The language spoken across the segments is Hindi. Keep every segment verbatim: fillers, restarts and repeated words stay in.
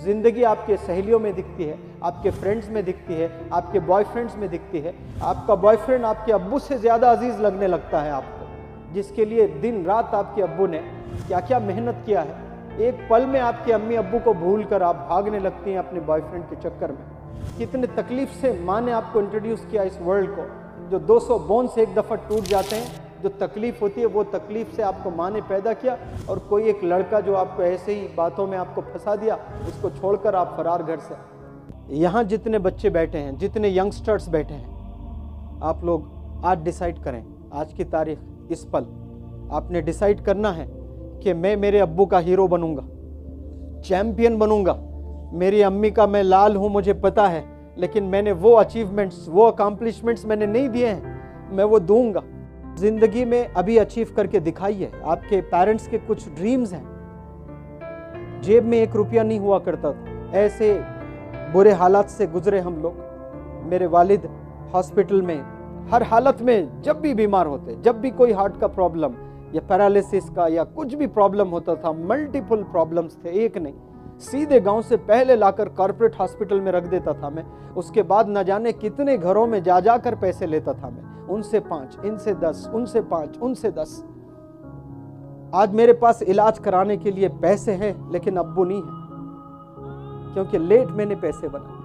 जिंदगी आपके सहेलियों में दिखती है, आपके फ्रेंड्स में दिखती है, आपके बॉयफ्रेंड्स में दिखती है। आपका बॉयफ्रेंड आपके अब्बू से ज़्यादा अजीज लगने लगता है आपको, जिसके लिए दिन रात आपके अब्बू ने क्या क्या मेहनत किया है। एक पल में आपके अम्मी अब्बू को भूल कर आप भागने लगती हैं अपने बॉयफ्रेंड के चक्कर में। कितने तकलीफ से माँ ने आपको इंट्रोड्यूस किया इस वर्ल्ड को, जो दो सौ बोन्स एक दफ़ा टूट जाते हैं, जो तकलीफ होती है वो तकलीफ से आपको माँ ने पैदा किया, और कोई एक लड़का जो आपको ऐसे ही बातों में आपको फंसा दिया, उसको छोड़कर आप फरार घर से। यहाँ जितने बच्चे बैठे हैं, जितने यंगस्टर्स बैठे हैं, आप लोग आज डिसाइड करें, आज की तारीख, इस पल आपने डिसाइड करना है कि मैं मेरे अब्बू का हीरो बनूंगा, चैम्पियन बनूंगा। मेरी अम्मी का मैं लाल हूँ मुझे पता है, लेकिन मैंने वो अचीवमेंट्स, वो अकम्पलिशमेंट्स मैंने नहीं दिए हैं, मैं वो दूंगा। जिंदगी में अभी अचीव करके दिखाइए। आपके पेरेंट्स के कुछ ड्रीम्स हैं। जेब में एक रुपया नहीं हुआ करता था, ऐसे बुरे हालात से गुजरे हम लोग। मेरे वालिद हॉस्पिटल में हर हालत में, जब भी बीमार होते, जब भी कोई हार्ट का प्रॉब्लम या पैरालिसिस का या कुछ भी प्रॉब्लम होता था, मल्टीपल प्रॉब्लम्स थे, एक नहीं, सीधे गांव से पहले लाकर कॉर्पोरेट हॉस्पिटल में रख देता था मैं। उसके बाद न जाने कितने घरों में जा जाकर पैसे लेता था मैं, उनसे पांच, इनसे दस, उनसे पांच, उनसे दस। आज मेरे पास इलाज कराने के लिए पैसे हैं, लेकिन अब्बू नहीं है, क्योंकि लेट मैंने पैसे बनाए।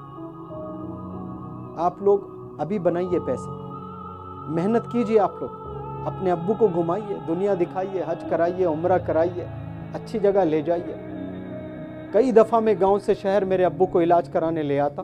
आप लोग अभी बनाइए पैसे, मेहनत कीजिए। आप लोग अपने अब्बू को घुमाइए, दुनिया दिखाइए, हज कराइए, उम्रा कराइए, अच्छी जगह ले जाइए। कई दफ़ा मैं गांव से शहर मेरे अब्बू को इलाज कराने ले आता,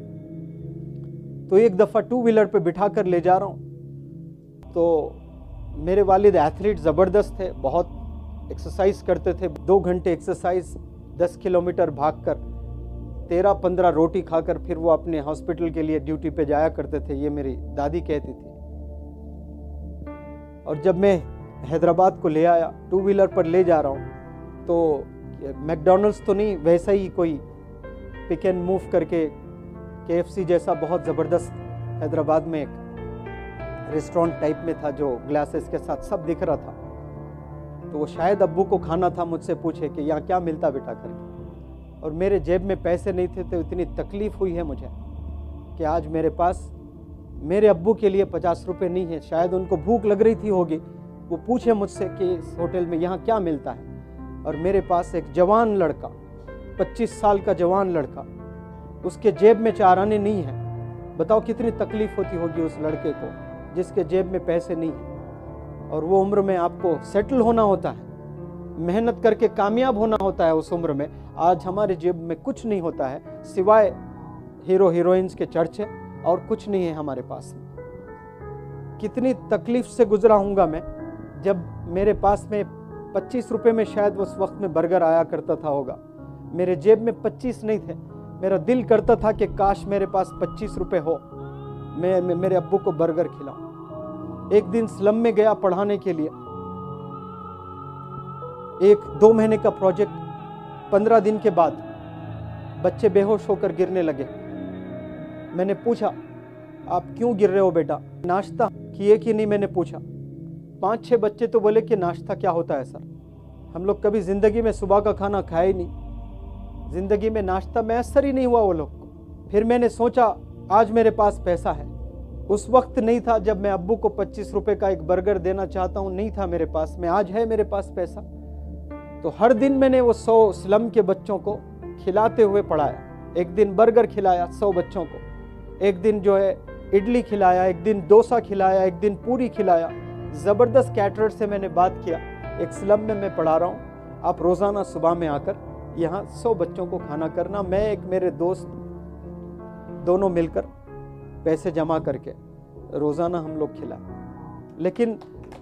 तो एक दफ़ा टू व्हीलर पे बिठा कर ले जा रहा हूँ, तो मेरे वालिद एथलीट ज़बरदस्त थे, बहुत एक्सरसाइज करते थे। दो घंटे एक्सरसाइज, दस किलोमीटर भागकर, तेरह पंद्रह रोटी खाकर फिर वो अपने हॉस्पिटल के लिए ड्यूटी पे जाया करते थे, ये मेरी दादी कहती थी। और जब मैं हैदराबाद को ले आया, टू व्हीलर पर ले जा रहा हूँ, तो मैकडॉनल्ड्स तो नहीं, वैसा ही कोई पिक एंड मूव करके केएफसी जैसा बहुत ज़बरदस्त हैदराबाद में एक रेस्टोरेंट टाइप में था, जो ग्लासेस के साथ सब दिख रहा था। तो वो शायद अब्बू को खाना था, मुझसे पूछे कि यहाँ क्या मिलता बेटा करके। और मेरे जेब में पैसे नहीं थे, तो इतनी तकलीफ़ हुई है मुझे कि आज मेरे पास मेरे अब्बू के लिए पचास रुपये नहीं है। शायद उनको भूख लग रही थी होगी, वो पूछे मुझसे कि इस होटल में यहाँ क्या मिलता है। और मेरे पास एक जवान लड़का, पच्चीस साल का जवान लड़का, उसके जेब में चार आने नहीं है। बताओ कितनी तकलीफ होती होगी उस लड़के को जिसके जेब में पैसे नहीं है। और वो उम्र में आपको सेटल होना होता है, मेहनत करके कामयाब होना होता है उस उम्र में। आज हमारे जेब में कुछ नहीं होता है, सिवाय हीरो हीरोइंस के चर्चे, और कुछ नहीं है हमारे पास में। कितनी तकलीफ से गुजरा हूँगा मैं, जब मेरे पास में पच्चीस रुपए में शायद उस वक्त में बर्गर आया करता था होगा, मेरे जेब में पच्चीस नहीं थे। मेरा दिल करता था कि काश मेरे पास पच्चीस रुपए हो, मैं, मैं मेरे अब्बू को बर्गर खिलाऊं। एक दिन स्लम में गया पढ़ाने के लिए, एक दो महीने का प्रोजेक्ट, पंद्रह दिन के बाद बच्चे बेहोश होकर गिरने लगे। मैंने पूछा, आप क्यों गिर रहे हो बेटा, नाश्ता किए कि नहीं, मैंने पूछा। पांच छह बच्चे तो बोले कि नाश्ता क्या होता है सर, हम लोग कभी जिंदगी में सुबह का खाना खाए ही नहीं, जिंदगी में नाश्ता मैसर ही नहीं हुआ वो लोग को। फिर मैंने सोचा आज मेरे पास पैसा है, उस वक्त नहीं था जब मैं अब्बू को पच्चीस रुपए का एक बर्गर देना चाहता हूँ, नहीं था मेरे पास में, आज है मेरे पास पैसा। तो हर दिन मैंने वो सौ स्लम के बच्चों को खिलाते हुए पढ़ाया। एक दिन बर्गर खिलाया सौ बच्चों को, एक दिन जो है इडली खिलाया, एक दिन डोसा खिलाया, एक दिन पूरी खिलाया। ज़बरदस्त कैटरर से मैंने बात किया, एक स्लम में मैं पढ़ा रहा हूँ, आप रोज़ाना सुबह में आकर यहाँ सौ बच्चों को खाना करना। मैं एक मेरे दोस्त दोनों मिलकर पैसे जमा करके रोज़ाना हम लोग खिलाए। लेकिन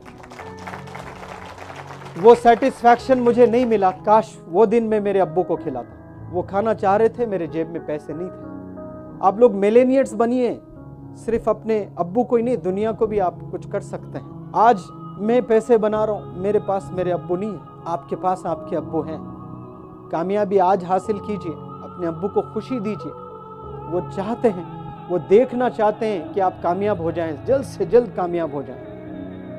वो सेटिस्फैक्शन मुझे नहीं मिला। काश वो दिन मैं मेरे अब्बू को खिलाता। वो खाना चाह रहे थे, मेरे जेब में पैसे नहीं थे। आप लोग मिलेनियर्स बनिए, सिर्फ अपने अब्बू को ही नहीं, दुनिया को भी आप कुछ कर सकते हैं। आज मैं पैसे बना रहा हूँ, मेरे पास मेरे अब्बू नहीं है, आपके पास आपके अब्बू हैं। कामयाबी आज हासिल कीजिए, अपने अब्बू को खुशी दीजिए। वो चाहते हैं, वो देखना चाहते हैं कि आप कामयाब हो जाएं, जल्द से जल्द कामयाब हो जाएं।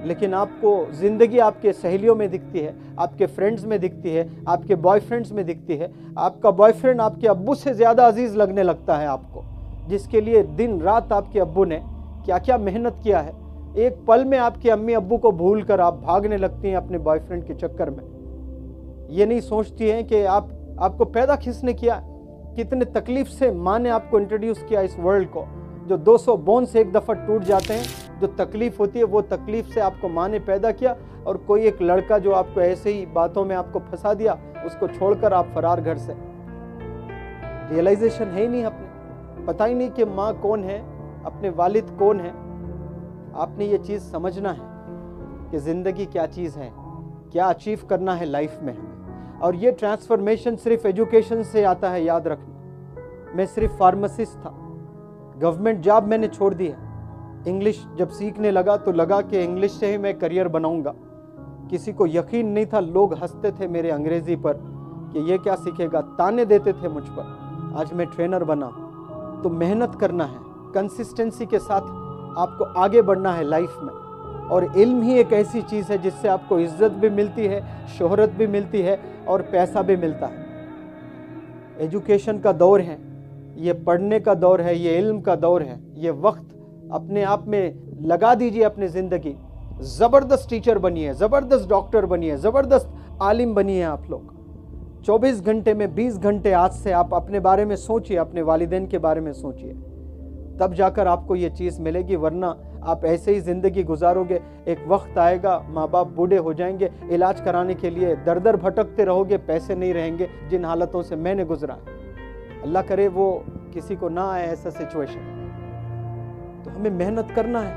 लेकिन आपको ज़िंदगी आपके सहेलियों में दिखती है, आपके फ्रेंड्स में दिखती है, आपके बॉयफ्रेंड्स में दिखती है। आपका बॉयफ्रेंड आपके अब्बू से ज़्यादा अजीज़ लगने लगता है आपको, जिसके लिए दिन रात आपके अब्बू ने क्या क्या मेहनत किया है। एक पल में आपके अम्मी अब्बू को भूल कर आप भागने लगती हैं अपने बॉयफ्रेंड के चक्कर में। ये नहीं सोचती हैं कि आप आपको पैदा किसने किया, कितने तकलीफ से माँ ने आपको इंट्रोड्यूस किया इस वर्ल्ड को। जो दो सौ बोन्स एक दफ़ा टूट जाते हैं, जो तकलीफ होती है वो तकलीफ से आपको माँ ने पैदा किया, और कोई एक लड़का जो आपको ऐसे ही बातों में आपको फंसा दिया, उसको छोड़कर आप फरार घर से। रियलाइजेशन है ही नहीं, अपने पता ही नहीं कि माँ कौन है, अपने वालिद कौन है। आपने ये चीज़ समझना है कि ज़िंदगी क्या चीज़ है, क्या अचीव करना है लाइफ में हमें। और ये ट्रांसफॉर्मेशन सिर्फ एजुकेशन से आता है, याद रखना। मैं सिर्फ फार्मासिस्ट था, गवर्नमेंट जॉब मैंने छोड़ दी है। इंग्लिश जब सीखने लगा तो लगा कि इंग्लिश से ही मैं करियर बनाऊंगा। किसी को यकीन नहीं था, लोग हंसते थे मेरे अंग्रेज़ी पर कि ये क्या सीखेगा, ताने देते थे मुझ पर। आज मैं ट्रेनर बना। तो मेहनत करना है, कंसिस्टेंसी के साथ आपको आगे बढ़ना है लाइफ में। और इल्म ही एक ऐसी चीज़ है जिससे आपको इज्जत भी मिलती है, शोहरत भी मिलती है और पैसा भी मिलता है। एजुकेशन का दौर है, ये पढ़ने का दौर है, ये इल्म का दौर है। ये वक्त अपने आप में लगा दीजिए अपनी ज़िंदगी। ज़बरदस्त टीचर बनिए, ज़बरदस्त डॉक्टर बनिए, ज़बरदस्त आलिम बनिए। आप लोग चौबीस घंटे में बीस घंटे आज से आप अपने बारे में सोचिए, अपने वालिदैन के बारे में सोचिए, तब जाकर आपको ये चीज़ मिलेगी। वरना आप ऐसे ही ज़िंदगी गुजारोगे। एक वक्त आएगा, माँ बाप बूढ़े हो जाएंगे, इलाज कराने के लिए दर दर भटकते रहोगे, पैसे नहीं रहेंगे। जिन हालतों से मैंने गुजरा है, अल्लाह करे वो किसी को ना आए ऐसा सिचुएशन। तो हमें मेहनत करना है।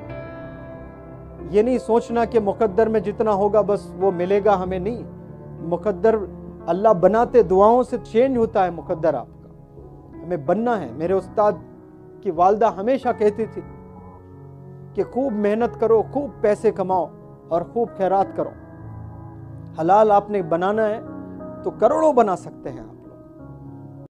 ये नहीं सोचना कि मुकद्दर में जितना होगा बस वो मिलेगा हमें, नहीं। मुकद्दर अल्लाह बनाते दुआओं से चेंज होता है मुकद्दर आपका। हमें बनना है। मेरे उस्ताद की वालदा हमेशा कहती थी कि खूब मेहनत करो, खूब पैसे कमाओ और खूब खैरात करो। हलाल आपने बनाना है तो करोड़ों बना सकते हैं आप।